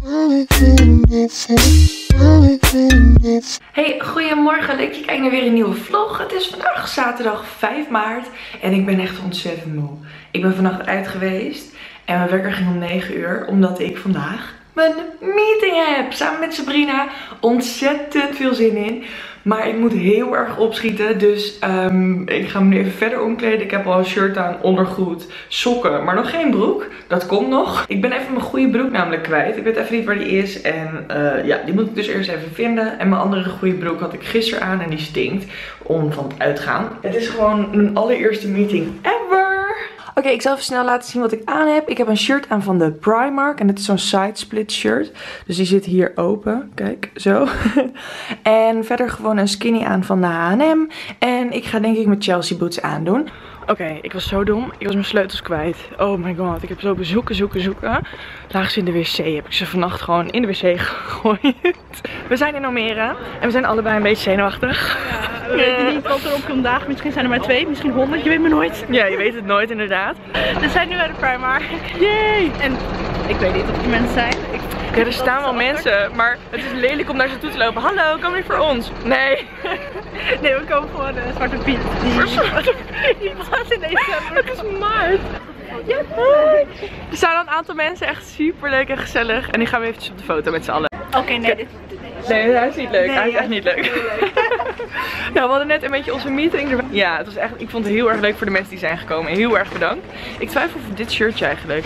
Hey, goedemorgen. Leuk dat je kijkt naar weer een nieuwe vlog. Het is vandaag zaterdag 5 maart en ik ben echt ontzettend moe. Ik ben vannacht uit geweest en mijn wekker ging om 9 uur omdat ik vandaag mijn meeting heb samen met Sabrina. Ontzettend veel zin in. Maar ik moet heel erg opschieten, dus ik ga me nu even verder omkleden. Ik heb al een shirt aan, ondergoed, sokken, maar nog geen broek. Dat komt nog. Ik ben even mijn goede broek namelijk kwijt. Ik weet even niet waar die is en ja, die moet ik dus eerst even vinden. En mijn andere goede broek had ik gisteren aan en die stinkt om van het uitgaan. Het is gewoon mijn allereerste meeting ever. Oké, ik zal even snel laten zien wat ik aan heb. Ik heb een shirt aan van de Primark. En het is zo'n side split shirt. Dus die zit hier open. Kijk, zo. En verder gewoon een skinny aan van de H&M. En ik ga denk ik mijn Chelsea boots aandoen. Oké, ik was zo dom. Ik was mijn sleutels kwijt. Oh my god, ik heb zo zoeken. Lagen ze in de wc. Heb ik ze vannacht gewoon in de wc gegooid. We zijn in Almere. En we zijn allebei een beetje zenuwachtig. Ja, we weten niet wat er op komt dagen. Misschien zijn er maar 2, misschien 100. Je weet maar nooit. Ja, je weet het nooit inderdaad. We zijn nu bij de Primark. Yay! En ik weet niet of er mensen zijn. Ja, er staan wel mensen, maar het is lelijk om naar ze toe te lopen. Hallo, kom niet voor ons. Nee. Nee, we komen gewoon Zwarte Piet. Die was in deze. Het is maart. Ja, hoi. Er staan een aantal mensen, echt super leuk en gezellig. En nu gaan we eventjes op de foto met z'n allen. Oké, nee, dit Nee, hij is niet leuk. Nee, hij is echt niet leuk. Nou, we hadden net een beetje onze meeting erbij. Ja, het was echt, ik vond het heel erg leuk voor de mensen die zijn gekomen. Heel erg bedankt. Ik twijfel voor dit shirtje eigenlijk.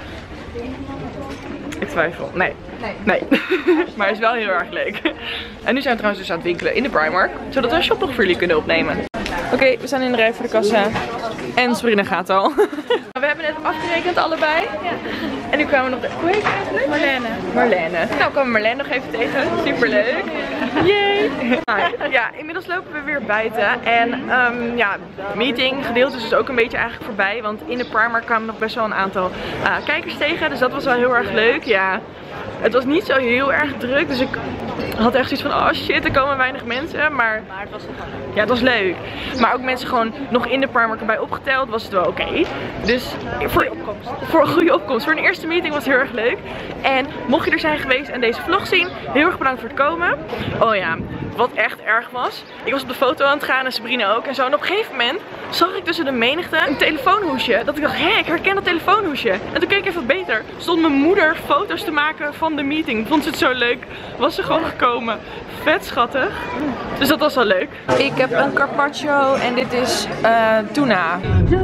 Ik twijfel. Nee. Maar het is wel heel erg leuk. En nu zijn we trouwens dus aan het winkelen in de Primark. Zodat we een shoplog voor jullie kunnen opnemen. Oké, we staan in de rij voor de kassa. En Sabrina gaat al. We hebben net afgerekend allebei. Ja. En nu kwamen we nog... Hoe heet je eigenlijk? Marlene. Nou kwamen Marlene nog even tegen. Superleuk. Yay. Ja, inmiddels lopen we weer buiten. En ja, de meeting gedeelte is dus ook een beetje eigenlijk voorbij. Want in de Primark kwamen nog best wel een aantal kijkers tegen. Dus dat was wel heel erg leuk. Ja. Het was niet zo heel erg druk, dus ik had echt zoiets van, oh shit, er komen weinig mensen. Maar het was wel ja, het was leuk. Maar ook mensen gewoon nog in de Primark erbij opgeteld, was het wel oké. Dus voor een goede opkomst. Voor een eerste meeting was het heel erg leuk. En mocht je er zijn geweest en deze vlog zien, heel erg bedankt voor het komen. Oh ja, wat echt erg was. Ik was op de foto aan het gaan en Sabrina ook en zo. En op een gegeven moment zag ik tussen de menigte een telefoonhoesje. Dat ik dacht, hé, ik herken dat telefoonhoesje. En toen keek ik even beter. Stond mijn moeder foto's te maken van de meeting. Vond ze het zo leuk. Was ze gewoon gekomen. Vet schattig. Dus dat was wel leuk. Ik heb een carpaccio en dit is tuna.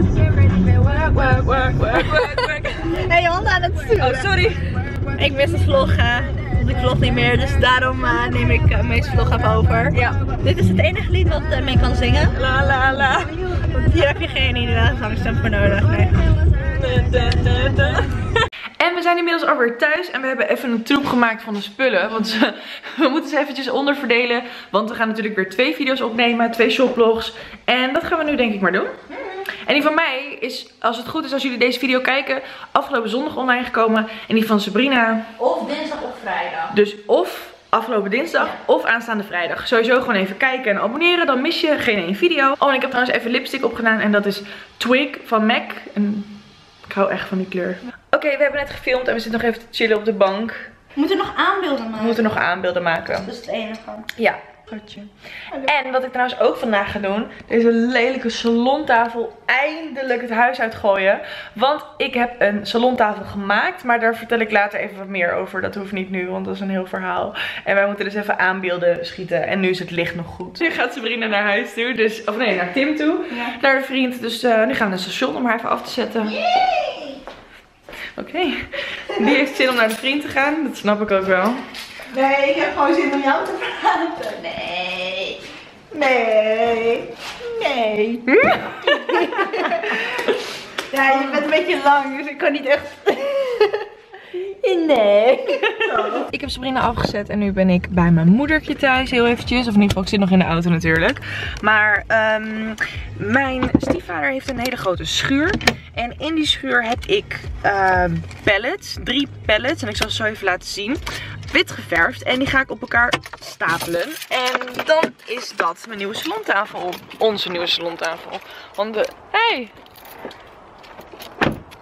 Hey, je handen aan het sturen. Oh, sorry. Ik mis het vloggen. Want ik vlog niet meer, dus daarom neem ik het meeste vlog even over. Ja. Dit is het enige lied wat mee kan zingen. La la la. Want hier heb je geen inderdaad zangstem voor nodig. Nee. En we zijn inmiddels alweer thuis en we hebben even een troep gemaakt van de spullen. Want we moeten ze eventjes onderverdelen. Want we gaan natuurlijk weer 2 video's opnemen, 2 shopvlogs. En dat gaan we nu denk ik maar doen. En die van mij is, als het goed is, als jullie deze video kijken, afgelopen zondag online gekomen. En die van Sabrina... Of dinsdag of vrijdag. Dus of afgelopen dinsdag of aanstaande vrijdag. Sowieso gewoon even kijken en abonneren, dan mis je geen één video. Oh, en ik heb trouwens even lipstick opgedaan en dat is Twig van MAC. En ik hou echt van die kleur. Oké, we hebben net gefilmd en we zitten nog even te chillen op de bank. We moeten nog aanbeelden maken. We moeten nog aanbeelden maken. Dat is het enige. Ja. En wat ik trouwens ook vandaag ga doen, deze lelijke salontafel eindelijk het huis uitgooien. Want ik heb een salontafel gemaakt, maar daar vertel ik later even wat meer over. Dat hoeft niet nu, want dat is een heel verhaal. En wij moeten dus even aanbeelden schieten en nu is het licht nog goed. Nu gaat Sabrina naar huis toe, dus, of nee, naar Tim toe, naar de vriend. Dus nu gaan we naar het station om haar even af te zetten. Oké. Die heeft zin om naar de vriend te gaan, dat snap ik ook wel. Nee, ik heb gewoon zin om jou te praten. Nee. Ja, je bent een beetje lang, dus ik kan niet echt... Nee. Ik heb Sabrina afgezet en nu ben ik bij mijn moedertje thuis heel eventjes. Of in ieder geval, ik zit nog in de auto natuurlijk. Maar mijn stiefvader heeft een hele grote schuur. En in die schuur heb ik pallets, 3 pallets. En ik zal ze zo even laten zien. Wit geverfd. En die ga ik op elkaar stapelen. En dan is dat mijn nieuwe salontafel. Onze nieuwe salontafel. Want hey!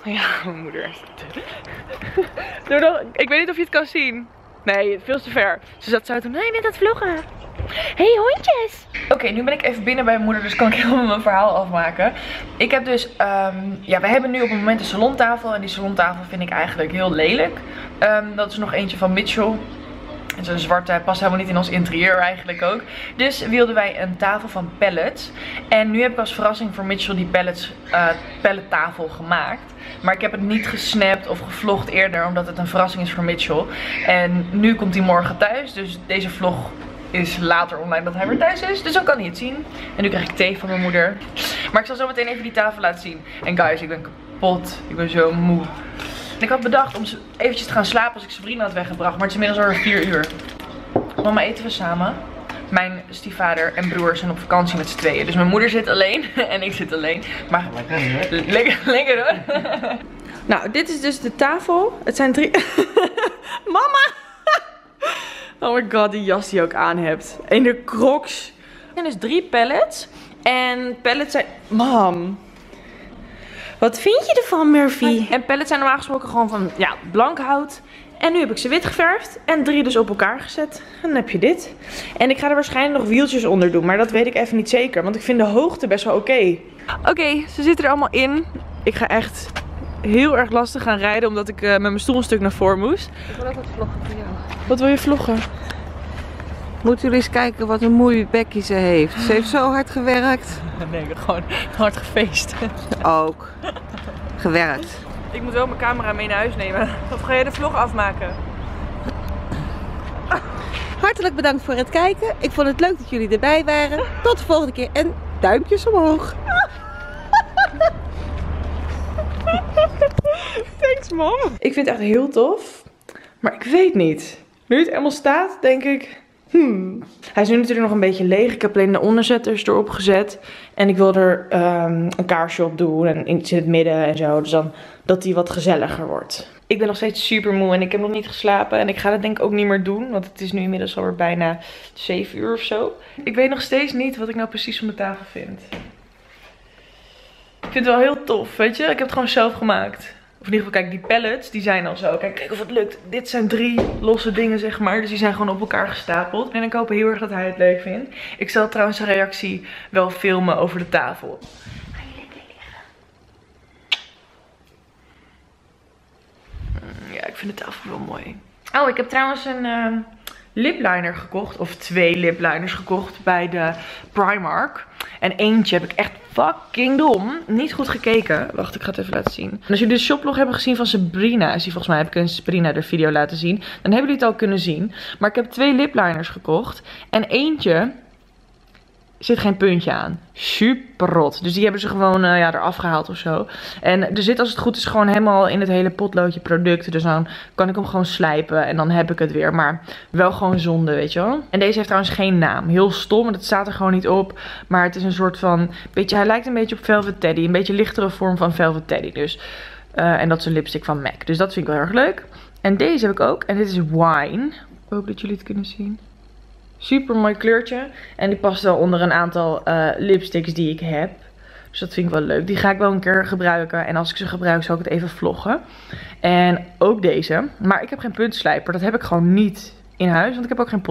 Ja, mijn moeder. Doe nog, ik weet niet of je het kan zien. Nee, veel te ver. Ze zat zo toen, nee, net aan het vloggen. Hey hondjes! Oké, nu ben ik even binnen bij mijn moeder, dus kan ik helemaal mijn verhaal afmaken. Ik heb dus, ja, we hebben nu op het moment een salontafel. En die salontafel vind ik eigenlijk heel lelijk. Dat is nog eentje van Mitchell. En zo'n zwarte past helemaal niet in ons interieur eigenlijk ook. Dus wilden wij een tafel van pallets. En nu heb ik als verrassing voor Mitchell die pallettafel gemaakt. Maar ik heb het niet gesnapt of gevlogd eerder, omdat het een verrassing is voor Mitchell. En nu komt hij morgen thuis, dus deze vlog is later online dat hij weer thuis is. Dus dan kan hij het zien. En nu krijg ik thee van mijn moeder. Maar ik zal zo meteen even die tafel laten zien. En guys, ik ben kapot. Ik ben zo moe. Ik had bedacht om eventjes te gaan slapen als ik Sabrina had weggebracht. Maar het is inmiddels alweer 4 uur. Mama, eten we samen. Mijn stiefvader en broer zijn op vakantie met z'n tweeën. Dus mijn moeder zit alleen en ik zit alleen. Maar lekker hoor. Nou, dit is dus de tafel. Het zijn 3... Mama! Oh my god, die jas die je ook aan hebt. En de crocs. Er zijn dus 3 pallets. En pallets zijn... Mam. Wat vind je ervan, Murphy? En pallets zijn normaal gesproken gewoon van, ja, blank hout. En nu heb ik ze wit geverfd. En 3 dus op elkaar gezet. En dan heb je dit. En ik ga er waarschijnlijk nog wieltjes onder doen. Maar dat weet ik even niet zeker. Want ik vind de hoogte best wel oké. Oké, ze zitten er allemaal in. Ik ga echt heel erg lastig gaan rijden. Omdat ik met mijn stoel een stuk naar voren moest. Ik wil ook wat vloggen voor jou. Wat wil je vloggen? Moeten jullie eens kijken wat een mooi bekje ze heeft. Ze heeft zo hard gewerkt. Nee, gewoon hard gefeest. Ook. Gewerkt. Ik moet wel mijn camera mee naar huis nemen. Of ga jij de vlog afmaken? Hartelijk bedankt voor het kijken. Ik vond het leuk dat jullie erbij waren. Tot de volgende keer en duimpjes omhoog. Thanks, mom. Ik vind het echt heel tof. Maar ik weet niet. Nu het helemaal staat, denk ik... Hij is nu natuurlijk nog een beetje leeg. Ik heb alleen de onderzetters erop gezet. En ik wil er een kaarsje op doen. En iets in het midden en zo. Dus dan dat hij wat gezelliger wordt. Ik ben nog steeds super moe en ik heb nog niet geslapen. En ik ga dat denk ik ook niet meer doen. Want het is nu inmiddels alweer bijna 7 uur of zo. Ik weet nog steeds niet wat ik nou precies van de tafel vind. Ik vind het wel heel tof, weet je. Ik heb het gewoon zelf gemaakt. Of in ieder geval, kijk, die pallets, die zijn al zo. Kijk of het lukt. Dit zijn 3 losse dingen, zeg maar. Dus die zijn gewoon op elkaar gestapeld. En ik hoop heel erg dat hij het leuk vindt. Ik zal trouwens een reactie wel filmen over de tafel. Ga je lekker liggen? Ja, ik vind de tafel wel mooi. Oh, ik heb trouwens een lipliner gekocht. Of 2 lipliners gekocht bij de Primark. En eentje heb ik echt fucking dom niet goed gekeken. Wacht, ik ga het even laten zien. En als jullie de shoplog hebben gezien van Sabrina, is die volgens mij, heb ik een Sabrina de video laten zien. Dan hebben jullie het al kunnen zien. Maar ik heb 2 lipliners gekocht. En eentje zit geen puntje aan. Super rot. Dus die hebben ze gewoon ja, eraf gehaald of zo. En er zit, als het goed is, gewoon helemaal in het hele potloodje product. Dus dan kan ik hem gewoon slijpen en dan heb ik het weer. Maar wel gewoon zonde, weet je wel. En deze heeft trouwens geen naam. Heel stom, want het staat er gewoon niet op. Maar het is een soort van, beetje, hij lijkt een beetje op Velvet Teddy. Een beetje lichtere vorm van Velvet Teddy. Dus, en dat is een lipstick van MAC. Dus dat vind ik wel erg leuk. En deze heb ik ook. En dit is Wine. Ik hoop dat jullie het kunnen zien. Super mooi kleurtje. En die past wel onder een aantal lipsticks die ik heb. Dus dat vind ik wel leuk. Die ga ik wel een keer gebruiken. En als ik ze gebruik, zal ik het even vloggen. En ook deze. Maar ik heb geen puntslijper. Dat heb ik gewoon niet in huis. Want ik heb ook geen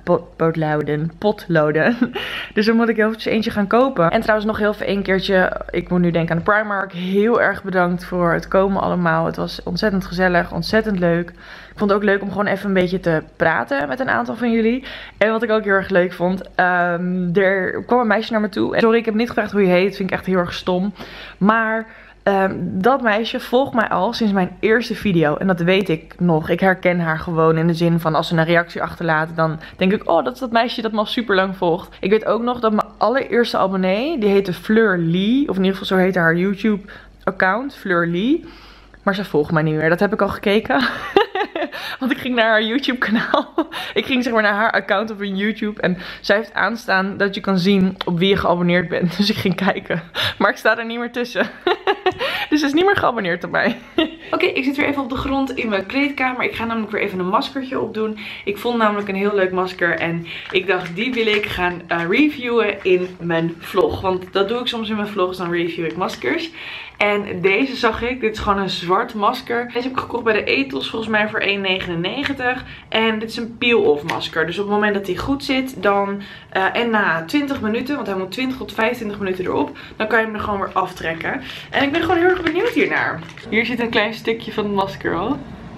potloden. Dus dan moet ik eventjes eentje gaan kopen. En trouwens nog heel even één keertje. Ik moet nu denken aan de Primark. Heel erg bedankt voor het komen allemaal. Het was ontzettend gezellig. Ontzettend leuk. Ik vond het ook leuk om gewoon even een beetje te praten met een aantal van jullie. En wat ik ook heel erg leuk vond. Er kwam een meisje naar me toe. En sorry, ik heb niet gevraagd hoe je heet. Dat vind ik echt heel erg stom. Maar dat meisje volgt mij al sinds mijn eerste video. En dat weet ik nog. Ik herken haar gewoon in de zin van als ze een reactie achterlaat. Dan denk ik, oh, dat is dat meisje dat me al super lang volgt. Ik weet ook nog dat mijn allereerste abonnee, die heette Fleur Lee. Of in ieder geval zo heette haar YouTube account. Fleur Lee. Maar ze volgt mij niet meer. Dat heb ik al gekeken. Want ik ging naar haar YouTube kanaal. Ik ging zeg maar naar haar account op YouTube. En zij heeft aanstaan dat je kan zien op wie je geabonneerd bent. Dus ik ging kijken. Maar ik sta er niet meer tussen. Dus ze is niet meer geabonneerd op mij. Oké, ik zit weer even op de grond in mijn kleedkamer. Ik ga namelijk weer even een maskertje opdoen. Ik vond namelijk een heel leuk masker. En ik dacht, die wil ik gaan reviewen in mijn vlog. Want dat doe ik soms in mijn vlogs. Dan review ik maskers. En deze zag ik. Dit is gewoon een zwart masker. Deze heb ik gekocht bij de Ethos volgens mij voor €1,99. En dit is een peel-off masker. Dus op het moment dat hij goed zit, dan en na 20 minuten, want hij moet 20 tot 25 minuten erop, dan kan je hem er gewoon weer aftrekken. En ik ben gewoon heel erg benieuwd hiernaar. Hier zit een klein stukje van het masker al.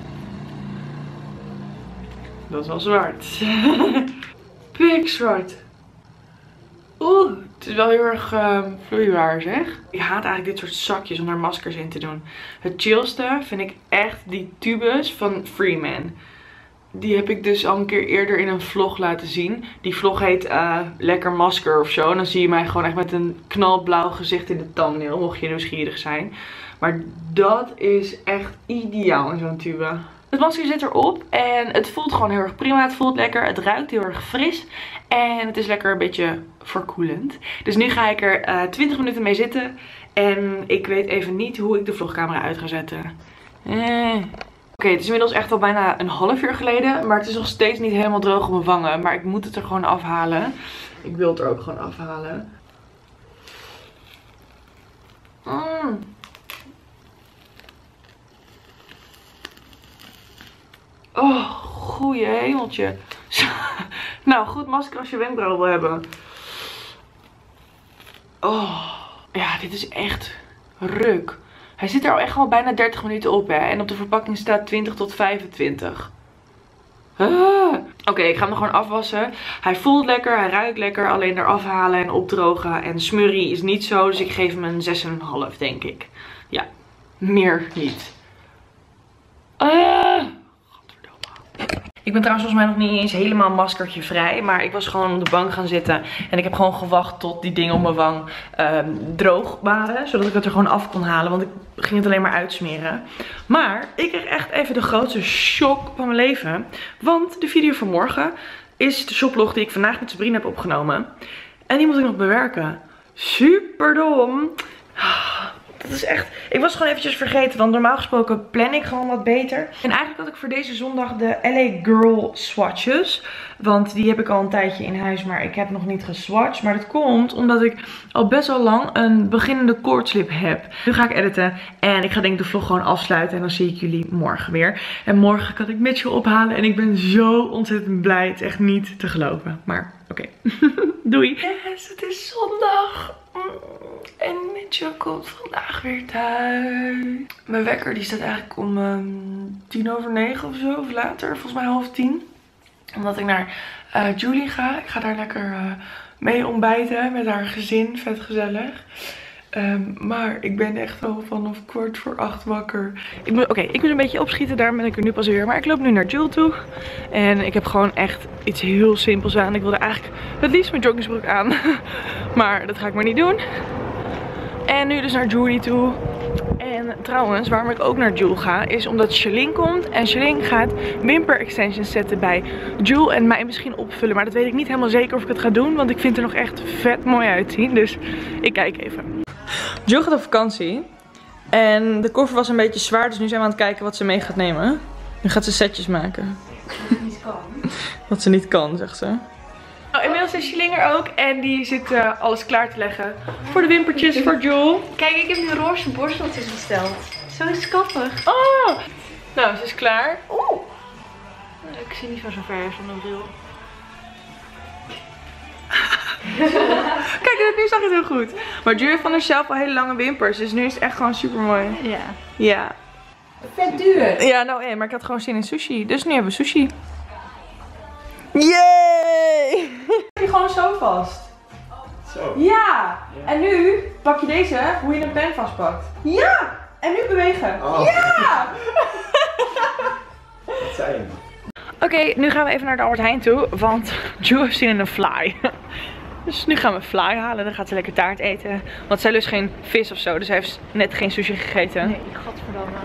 Dat is wel zwart. Pik zwart. Oeh, het is wel heel erg vloeibaar zeg. Ik haat eigenlijk dit soort zakjes om daar maskers in te doen. Het chillste vind ik echt die tubes van Freeman. Die heb ik dus al een keer eerder in een vlog laten zien. Die vlog heet Lekker Masker of zo. En dan zie je mij gewoon echt met een knalblauw gezicht in de thumbnail. Mocht je nieuwsgierig zijn. Maar dat is echt ideaal in zo'n tube. Het masker zit erop en het voelt gewoon heel erg prima. Het voelt lekker. Het ruikt heel erg fris. En het is lekker een beetje verkoelend. Dus nu ga ik er 20 minuten mee zitten. En ik weet even niet hoe ik de vlogcamera uit ga zetten. Oké, het is inmiddels echt al bijna een half uur geleden. Maar het is nog steeds niet helemaal droog op mijn wangen. Maar ik moet het er gewoon afhalen. Ik wil het er ook gewoon afhalen. Oh, goeie hemeltje. Nou, goed masker als je wenkbrauwen wil hebben. Oh, ja, dit is echt ruk. Hij zit er al echt al bijna 30 minuten op, hè. En op de verpakking staat 20 tot 25. Oké, ik ga hem er gewoon afwassen. Hij voelt lekker, hij ruikt lekker. Alleen eraf halen en opdrogen. En smurrie is niet zo, dus ik geef hem een 6,5, denk ik. Ja, meer niet. Ik ben trouwens volgens mij nog niet eens helemaal maskertje vrij. Maar ik was gewoon op de bank gaan zitten. En ik heb gewoon gewacht tot die dingen op mijn wang droog waren. Zodat ik het er gewoon af kon halen. Want ik ging het alleen maar uitsmeren. Maar ik kreeg echt even de grootste shock van mijn leven. Want de video van morgen is de shoplog die ik vandaag met Sabrina heb opgenomen. En die moet ik nog bewerken. Super dom. Dat is echt... Ik was gewoon eventjes vergeten. Want normaal gesproken plan ik gewoon wat beter. En eigenlijk had ik voor deze zondag de LA Girl swatches. Want die heb ik al een tijdje in huis. Maar ik heb nog niet geswatcht. Maar dat komt omdat ik al best wel lang een beginnende koortslip heb. Nu ga ik editen. En ik ga denk ik de vlog gewoon afsluiten. En dan zie ik jullie morgen weer. En morgen kan ik Mitchell ophalen. En ik ben zo ontzettend blij. Het is echt niet te geloven. Maar oké. Doei. Yes, het is zondag. En Mitchell komt vandaag weer thuis. Mijn wekker die staat eigenlijk om 9:10 of zo. Of later. Volgens mij 9:30. Omdat ik naar Julie ga. Ik ga daar lekker mee ontbijten met haar gezin. Vet gezellig. Maar ik ben echt al vanaf 7:15 wakker. Ik moet een beetje opschieten. Daarom ben ik er nu pas weer. Maar ik loop nu naar Jules toe. En ik heb gewoon echt iets heel simpels aan. Ik wilde eigenlijk het liefst mijn joggingsbroek aan. Maar dat ga ik maar niet doen. En nu dus naar Julie toe. En trouwens, waarom ik ook naar Jules ga, is omdat Charlene komt. En Charlene gaat wimper extensions zetten bij Jules en mij misschien opvullen. Maar dat weet ik niet helemaal zeker of ik het ga doen. Want ik vind er nog echt vet mooi uitzien. Dus ik kijk even. Jules gaat op vakantie. En de koffer was een beetje zwaar. Dus nu zijn we aan het kijken wat ze mee gaat nemen. Nu gaat ze setjes maken. Wat ze niet kan. Wat ze niet kan, zegt ze. Nou, inmiddels is Charlene er ook. En die zit alles klaar te leggen voor de wimpertjes voor Jules. Kijk, ik heb nu roze borsteltjes besteld. Zo schattig. Oh! Nou, ze is klaar. Oeh! Ik zie niet van zo ver zonder bril. Kijk, nu zag je het heel goed. Maar Jules heeft van haarzelf al hele lange wimpers. Dus nu is het echt gewoon super mooi. Ja. Ja. Vet duur. Ja, nou maar ik had gewoon zin in sushi. Dus nu hebben we sushi. Yay! Heb je gewoon zo vast. Zo. Ja! En nu pak je deze, hoe je een pen vastpakt. Ja! En nu bewegen. Oh. Ja! Wat zei je? Oké, nu gaan we even naar de Albert Heijn toe. Want Jules heeft zin in een fly. Dus nu gaan we fly halen. Dan gaat ze lekker taart eten. Want zij lust geen vis of zo. Dus hij heeft net geen sushi gegeten. Nee, godverdamme.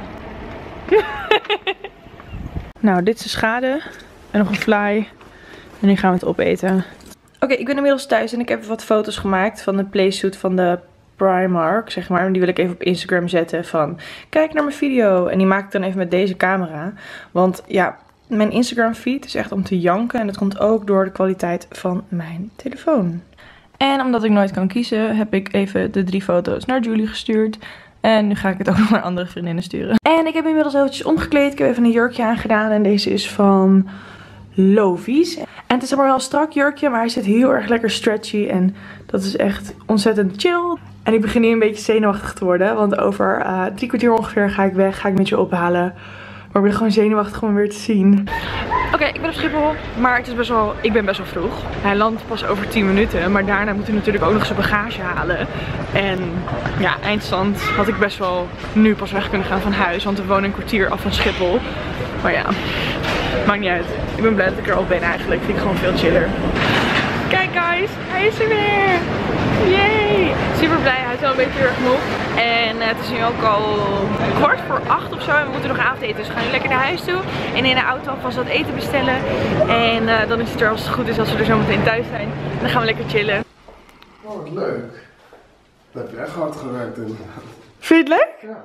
Nou, dit is de schade. En nog een fly. En nu gaan we het opeten. Oké, ik ben inmiddels thuis en ik heb wat foto's gemaakt van de playsuit van de Primark, zeg maar. En die wil ik even op Instagram zetten van, kijk naar mijn video. En die maak ik dan even met deze camera. Want ja, mijn Instagram feed is echt om te janken. En dat komt ook door de kwaliteit van mijn telefoon. En omdat ik nooit kan kiezen, heb ik even de 3 foto's naar Julie gestuurd. En nu ga ik het ook nog naar andere vriendinnen sturen. En ik heb inmiddels eventjes omgekleed. Ik heb even een jurkje aangedaan. En deze is van Lovies. En het is maar wel een strak jurkje, maar hij zit heel erg lekker stretchy. En dat is echt ontzettend chill. En ik begin nu een beetje zenuwachtig te worden. Want over 3 kwartier ongeveer ga ik weg. Ga ik met je ophalen. Maar ik ben gewoon zenuwachtig om hem weer te zien. Oké, ik ben op Schiphol. Maar het is ik ben best wel vroeg. Hij landt pas over 10 minuten. Maar daarna moet hij natuurlijk ook nog zijn bagage halen. En ja, eindstand had ik best wel nu pas weg kunnen gaan van huis. Want we wonen een kwartier af van Schiphol. Maar ja, maakt niet uit. Ik ben blij dat ik er al ben eigenlijk. Vind ik gewoon veel chiller. Kijk guys, hij is er weer. Yay! Super blij, hij is wel een beetje heel erg moe. En het is nu ook al 7:15 of zo en we moeten nog avondeten. Dus we gaan nu lekker naar huis toe. En in de auto alvast wat eten bestellen. En dan is het er als het goed is als we er zo meteen thuis zijn. En dan gaan we lekker chillen. Oh, wat leuk. Dat heb je echt hard gewerkt inderdaad. Vind je het leuk? Ja.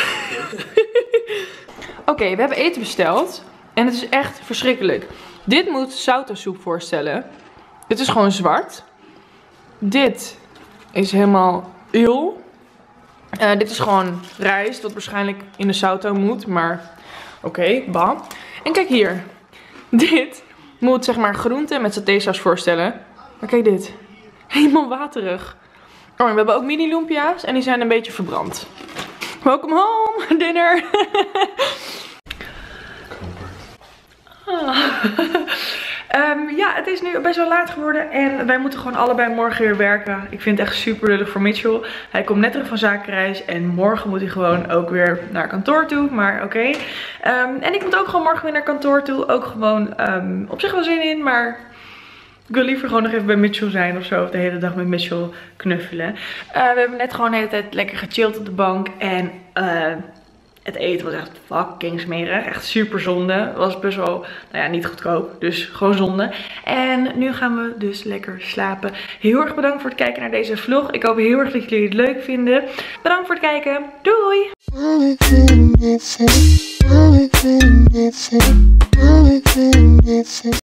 Oké, we hebben eten besteld. En het is echt verschrikkelijk. Dit moet sautosoep voorstellen. Dit is gewoon zwart. Dit is helemaal eeuw. Dit is gewoon rijst, wat waarschijnlijk in de sauto moet. Maar oké, bah. En kijk hier. Dit moet zeg maar groente met satésaus voorstellen. Maar kijk dit. Helemaal waterig. Oh, en we hebben ook mini lumpia's en die zijn een beetje verbrand. Welcome home, dinner. Ja, het is nu best wel laat geworden en wij moeten gewoon allebei morgen weer werken. Ik vind het echt super lullig voor Mitchell. Hij komt net terug van zakenreis en morgen moet hij gewoon ook weer naar kantoor toe, maar oké. En ik moet ook gewoon morgen weer naar kantoor toe. Ook gewoon op zich wel zin in, maar ik wil liever gewoon nog even bij Mitchell zijn of zo. Of de hele dag met Mitchell knuffelen. We hebben net gewoon de hele tijd lekker gechilled op de bank en het eten was echt fucking smerig. Echt super zonde. Het was best wel, nou ja, niet goedkoop. Dus gewoon zonde. En nu gaan we dus lekker slapen. Heel erg bedankt voor het kijken naar deze vlog. Ik hoop heel erg dat jullie het leuk vinden. Bedankt voor het kijken. Doei!